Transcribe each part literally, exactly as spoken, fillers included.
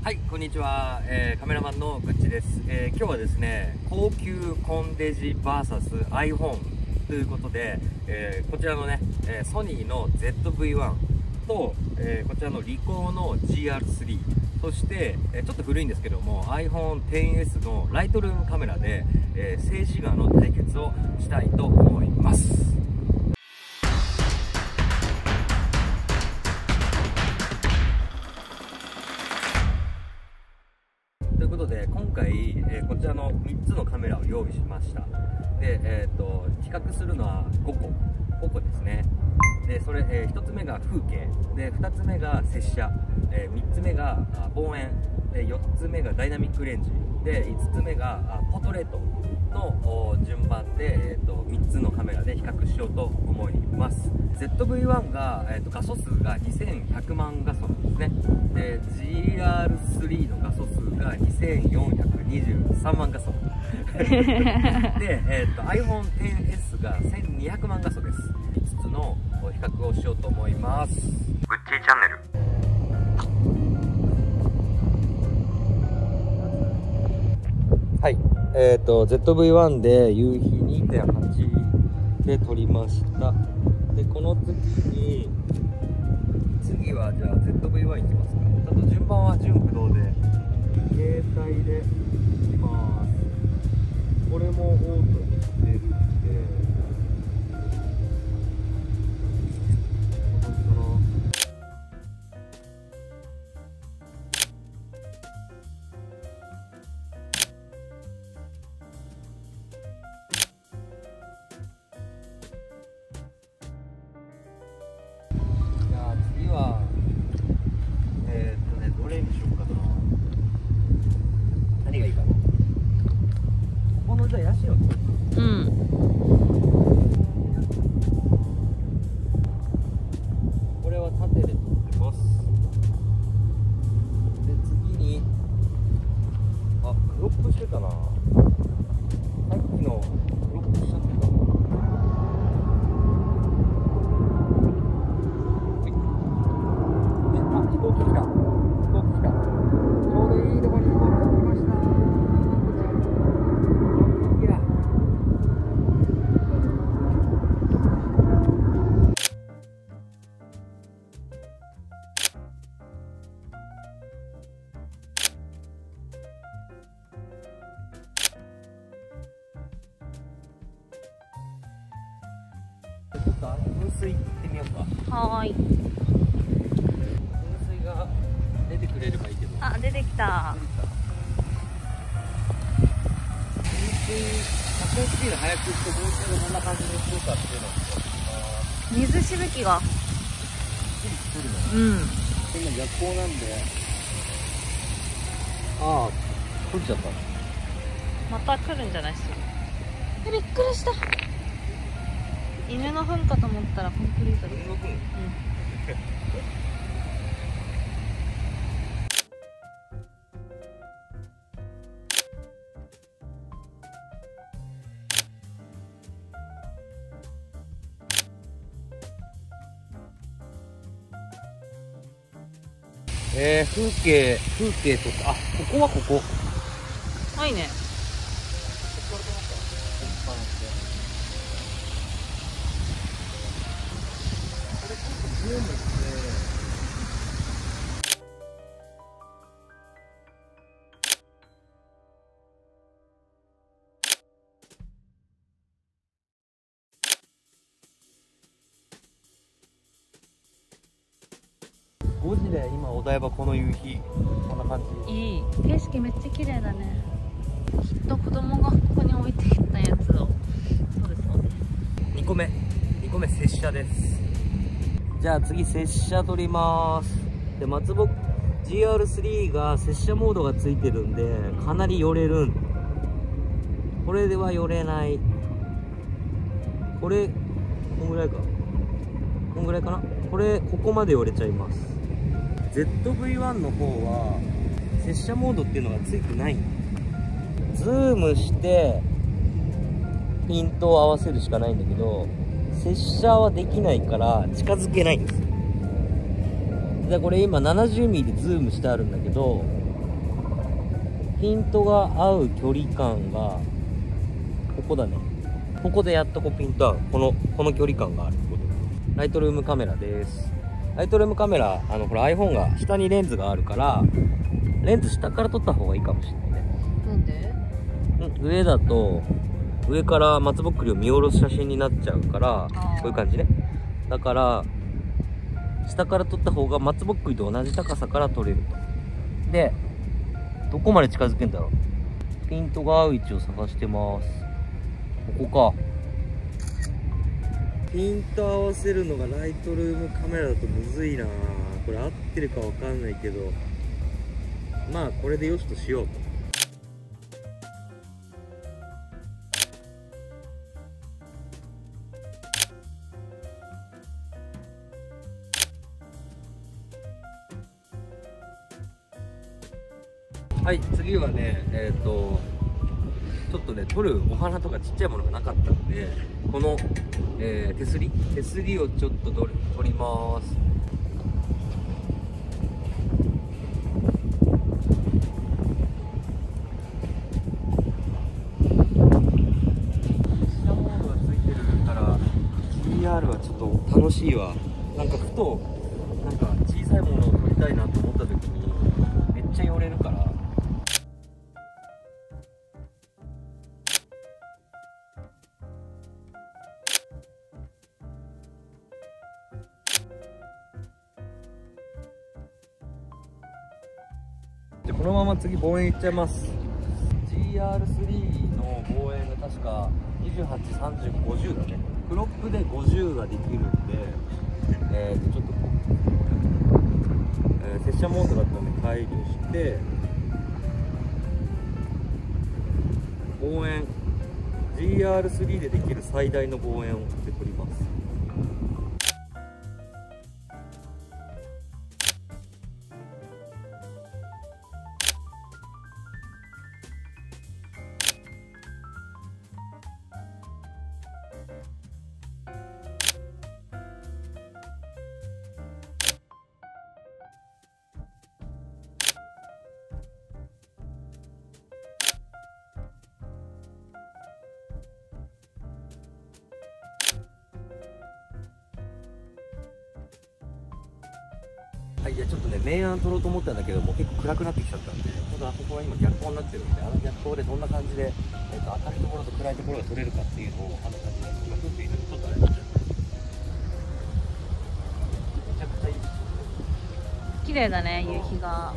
はい、こんにちは、えー、カメラマンのぐっちです、えー、今日はですね、高級コンデジ ブイエス iPhone ということで、えー、こちらのね、えー、ソニーの ゼットブイワン と、えー、こちらのリコーの ジーアールスリー、 そして、えー、ちょっと古いんですけども アイフォンテンエス のライトルームカメラで、えー、静止画の対決をしたいと思います。ということで今回、えー、こちらのみっつのカメラを用意しました。で、えー、と比較するのはごこごこですね。でそれ、えー、ひとつめが風景で、ふたつめが拙者、えー、みっつめが望遠で、よっつめがダイナミックレンジで、いつつめがポートレートの順番で、えー、とみっつのカメラで比較しようと思います。 ゼットブイワン が、えー、と画素数がにせんひゃくまん画素なんですね。で ジーアールスリー の画素数がにせんよんひゃくにじゅうさんまん画素で、えー、と アイフォンテンエス がせんにひゃくまん画素です。みっつの比較をしようと思います。グッチーチャンネル。はい、えっ、ー、と ゼットブイワン で夕日 にてんはち で撮りました。でこの次に次はじゃあ ゼットブイワン いきますか。ちょっと順番は順不動で携帯でいきます。これもオートにしてるんで、次はえー、っとねどれにしようかな。何がいいかな。ここのじゃあヤシの木。うん。これは縦で撮ってます。で次にあクロップしてたな。さっきのクロップしちゃってた。飛行機来た飛行機来た。ちょうどいいところに飛行機来ました。いやちょっとあの噴水行ってみようか。 はーい。 出てくれればいいけど。 あ、出てきた。 噴水、河川スピード速くして噴水がどんな感じにするかっていうのを水しぶきがしっかり作るの。 うん。 今逆光なんで、ああ、閉じちゃった。 また来るんじゃないっすか。え、びっくりした。犬の糞かと思ったらコンクリートで。 犬の糞。うん。えー、風景、風景とか、あ、ここはここ。 あ、いいね。 ごじで今お台場この夕日こんな感じ。 いい景色めっちゃ綺麗だね。きっと子供がここに置いてきたやつを。そうですそうです。 にこめにこめ拙者です。じゃあ次拙者撮ります。で松ぼ ジーアールスリー が拙者モードがついてるんでかなり寄れるん。これでは寄れない。これこんぐらいかこんぐらいかな。これここまで寄れちゃいます。ゼットブイワン の方は拙者モードっていうのがついてない。ズームしてピントを合わせるしかないんだけど、拙者はできないから近づけないんですよ。でこれ今 ななじゅうミリ でズームしてあるんだけど、 ピントが合う距離感がここだね。ここでやっとこうピント合う、このこの距離感がある。ライトルームカメラです。ライトルームカメラ、あのこれ iPhone が下にレンズがあるから、レンズ下から撮った方がいいかもしれないね。 なんで？ うん、上だと上から松ぼっくりを見下ろす写真になっちゃうから、こういう感じね。だから下から撮った方が松ぼっくりと同じ高さから撮れると。で、どこまで近づけんだろう。ピントが合う位置を探してます。ここか。ピント合わせるのがライトルームカメラだとむずいな。これ合ってるかわかんないけど、まあこれでよしとしようと。はい、次はね、えっとちょっとね、撮るお花とかちっちゃいものがなかったんで、この、えー、手すり手すりをちょっと撮り撮ります。シナモードがついてるから ジーアール はちょっと楽しいわ。なんかふとなんか小さいものを撮りたいなと思った時にめっちゃ寄れるから。でこのまま次望遠いっちゃいます。 ジーアールスリー の望遠が確かにじゅうはち、さんじゅう、ごじゅうだね。クロップでごじゅうができるんで、えー、とちょっとこう、えー、拙者モードだったので解除して、望遠 ジーアールスリー でできる最大の望遠をで撮ります。はい、じゃあちょっとね、明暗撮ろうと思ったんだけども、結構暗くなってきちゃったんで、ちょっとあそこは今逆光になってるんで、あの逆光でどんな感じで、えー、と明るいところと暗いところが撮れるかっていうのを、あの感じで、今撮っているとちょっとあれなんですよ。めちゃくちゃいいです。 綺麗だね、夕日が。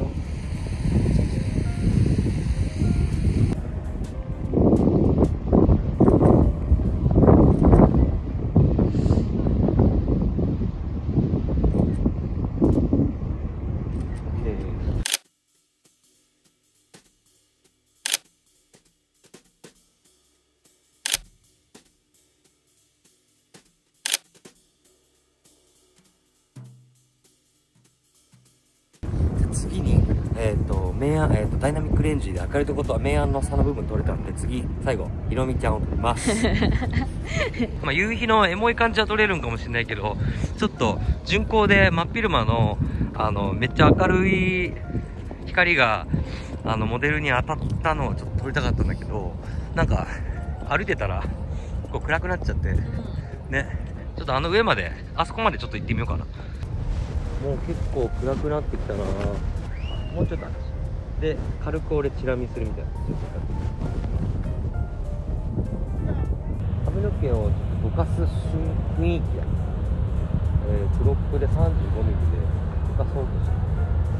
次に、えーと明暗、えーとダイナミックレンジで明るいところとは明暗の差の部分取れたんで、次最後ひろみちゃんを撮りますまあ夕日のエモい感じは撮れるんかもしれないけど、ちょっと巡光で真っ昼間のあのめっちゃ明るい光があのモデルに当たったのをちょっと撮りたかったんだけど、なんか歩いてたらこう暗くなっちゃってね、ちょっとあの上まで、あそこまでちょっと行ってみようかな。もう結構暗くなってきたな。もうちょっとで軽く俺チラ見するみたいな。髪の毛をちょっとぼかす雰囲気や、えー、クロップでさんじゅうごミリでぼかそうとしてる。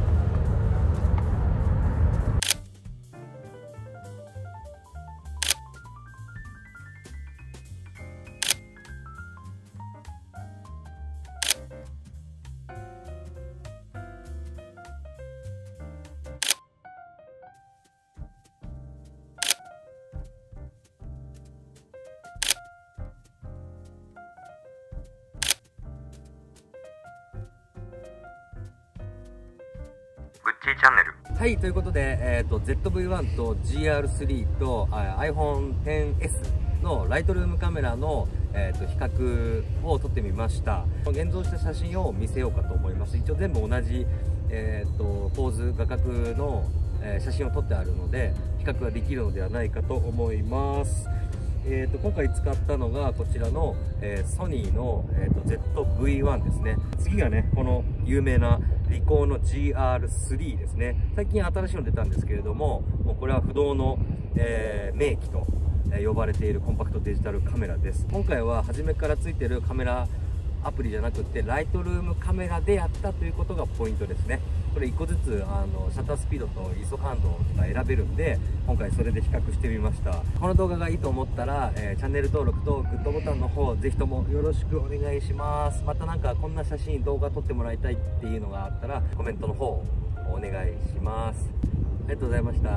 グッチーチャンネル。 はい、ということで、えー、と ゼットブイワン と ジーアールスリー と アイフォンテンエス のライトルームカメラの、えー、と比較を撮ってみました。現像した写真を見せようかと思います。一応全部同じ、えー、と構図画角の、 えー、写真を撮ってあるので比較ができるのではないかと思います。えー、と今回使ったのがこちらの、えー、ソニーの、えー、と ゼットブイワン ですね。次がねこの有名なリコーの ジーアールスリー ですね。最近新しいの出たんですけれども、もうこれは不動の、えー、名機と呼ばれているコンパクトデジタルカメラです。今回は初めからついてるカメラアプリじゃなくてライトルームカメラでやったということがポイントですね。これいっこずつあのシャッタースピードと アイエスオ 感度が選べるんで、今回それで比較してみました。この動画がいいと思ったら、えー、チャンネル登録とグッドボタンの方ぜひともよろしくお願いします。またなんかこんな写真動画撮ってもらいたいっていうのがあったらコメントの方お願いします。ありがとうございました。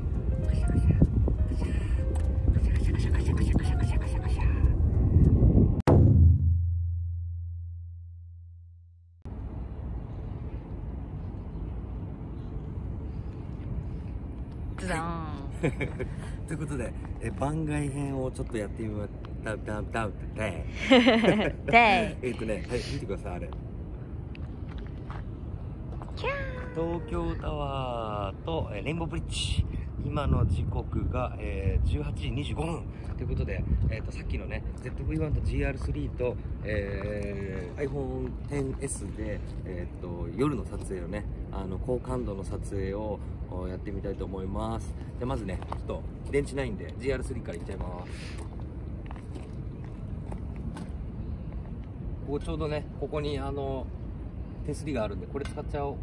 ズダーンということでえ番外編をちょっとやってみましたダウダウってでえっとねはい見てください。あれキャ東京タワーとえレインボーブリッジ、今の時刻が、えー、じゅうはちじにじゅうごふんということで、えー、とさっきのね ゼットブイワン と ジーアールスリー と、えー、アイフォンテンエス で、えー、と夜の撮影をねあの高感度の撮影をやってみたいと思います。でまずねちょっと電池ないんで ジーアールスリー からいっちゃいます。ここちょうどねここにあの手すりがあるんでこれ使っちゃおう。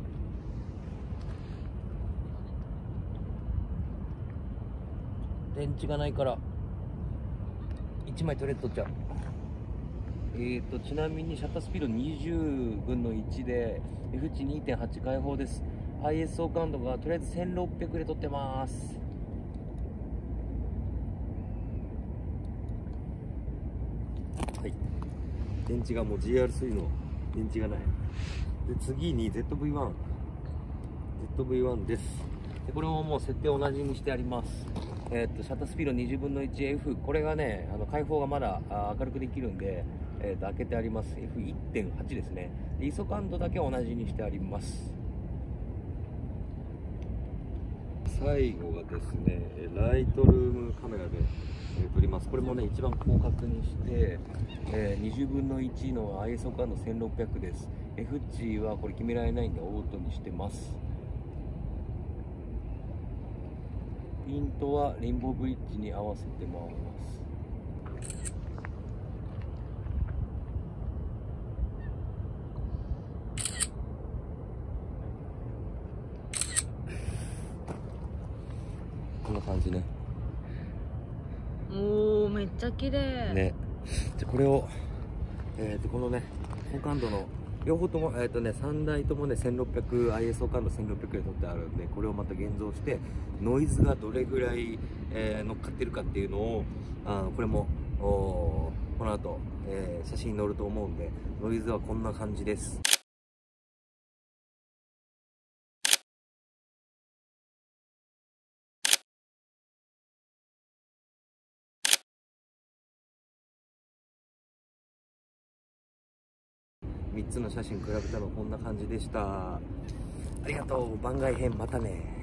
電池がないからいちまいとりあえず取っちゃう。えーとちなみにシャッタースピードにじゅうぶんのいちで エフ値 にてんはち 開放です。 アイエスオ 感度がとりあえずせんろっぴゃくで撮ってます。はい、電池がもう ジーアールスリー の電池がない。で次に ゼットブイワン ゼットブイワン です。でこれももう設定同じにしてあります。えー、っとシャッタースピードにじゅうぶんのいちエフ、 これがねあの開放がまだあ明るくできるんで、えー、っと開けてあります。 エフいってんはち ですね。で アイエスオ 感度だけ同じにしてあります。最後がですねライトルームカメラで、えー、撮ります。これもね一番広角にして、えー、にじゅうぶんのいちの アイエスオ 感度せんろっぴゃくです。 F 値はこれ決められないんでオートにしてます。ピントはレインボーブリッジに合わせてます。こんな感じね。 おーめっちゃ綺麗ね。じゃこれをえっ、ー、とこのね高感度の両方とも、えーとね、さんだいともね せんろっぴゃく アイエスオ 感度せんろっぴゃくで撮ってあるんで、これをまた現像してノイズがどれぐらい、えー、乗っかってるかっていうのをあこれもこの後、えー、写真に載ると思うんで、ノイズはこんな感じです。みっつの写真比べたらこんな感じでした。ありがとう。番外編またね。